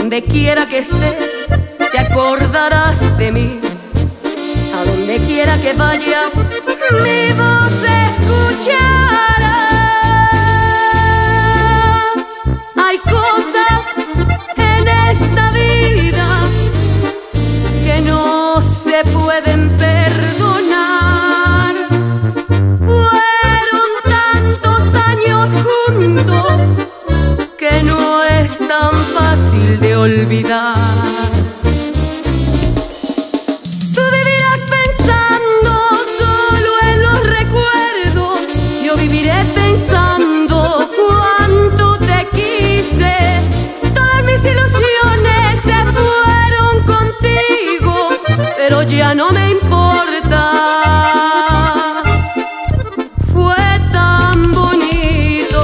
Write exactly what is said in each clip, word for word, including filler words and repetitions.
donde quiera que estés, te acordarás de mí. A donde quiera que vayas, mi voz escucharás. Hay cosas en esta vida que no se pueden perdonar. Fueron tantos años juntos que no es tan fácil de olvidar. Tú vivirás pensando solo en los recuerdos, yo viviré pensando cuánto te quise. Todas mis ilusiones se fueron contigo, pero ya no me importa. Fue tan bonito.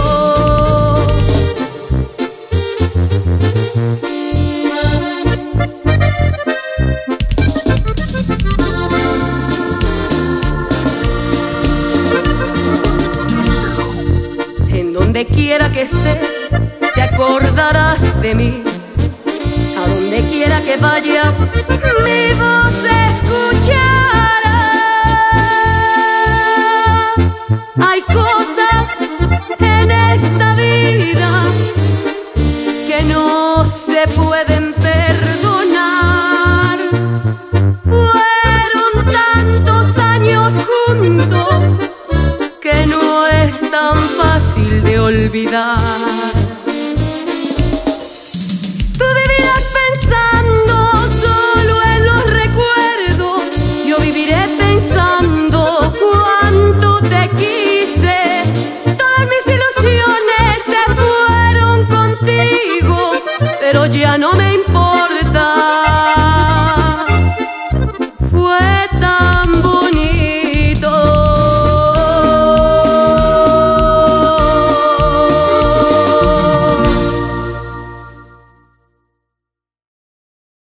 En donde quiera que estés, te acordarás de mí. A donde quiera que vayas, mi voz escucharás. Hay cosas en esta vida que no se pueden perdonar. Fueron tantos años juntos que no es tan fácil de olvidar. Tú vivirás pensando solo en los recuerdos, yo viviré pensando cuánto te quise. Todas mis ilusiones se fueron contigo, pero ya no me importa.